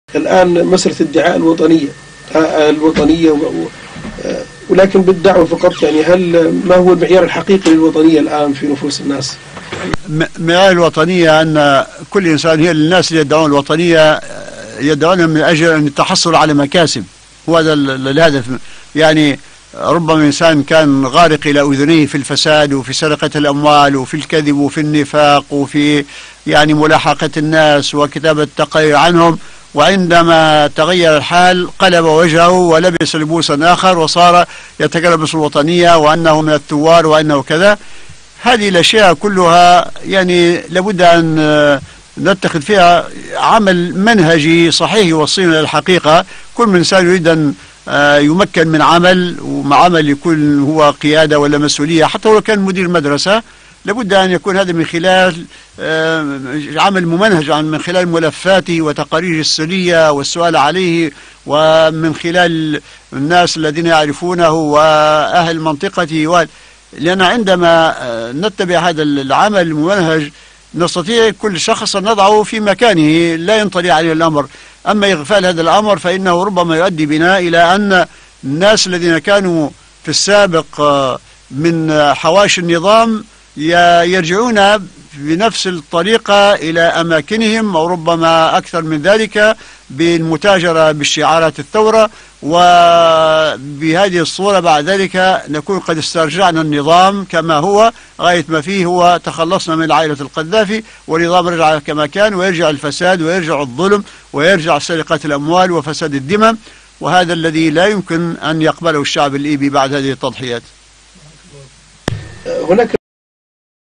الآن مسألة ادعاء الوطنية ولكن بالدعوة فقط، يعني هل ما هو المعيار الحقيقي للوطنية الآن في نفوس الناس؟ معيار الوطنية أن كل إنسان، هي الناس اللي يدعون الوطنية يدعونها من أجل أن يتحصلوا على مكاسب، وهذا الهدف. يعني ربما إنسان كان غارق إلى أذنيه في الفساد وفي سرقة الأموال وفي الكذب وفي النفاق وفي يعني ملاحقة الناس وكتابة التقارير عنهم، وعندما تغير الحال قلب وجهه ولبس لبوسا آخر وصار يتكلم باسم الوطنية وأنه من الثوار وأنه كذا. هذه الأشياء كلها يعني لابد أن نتخذ فيها عمل منهجي صحيح يوصلنا إلى الحقيقة. كل من إنسان يريد أن يمكن من عمل، ومع عمل يكون هو قيادة ولا مسؤولية، حتى لو كان مدير مدرسة، لابد أن يكون هذا من خلال عمل ممنهج، من خلال ملفاته وتقاريره السرية والسؤال عليه، ومن خلال الناس الذين يعرفونه وأهل منطقته. لأن عندما نتبع هذا العمل الممنهج نستطيع كل شخص أن نضعه في مكانه لا ينطلي عليه الأمر. أما إغفال هذا الأمر فإنه ربما يؤدي بنا إلى أن الناس الذين كانوا في السابق من حواشي النظام يرجعون بنفس الطريقة إلى أماكنهم، أو ربما أكثر من ذلك بالمتاجرة بالشعارات الثورة. وبهذه الصورة بعد ذلك نكون قد استرجعنا النظام كما هو، غاية ما فيه هو تخلصنا من عائلة القذافي، والنظام رجع كما كان، ويرجع الفساد ويرجع الظلم ويرجع سرقة الأموال وفساد الدماء، وهذا الذي لا يمكن أن يقبله الشعب الليبي بعد هذه التضحيات. هناك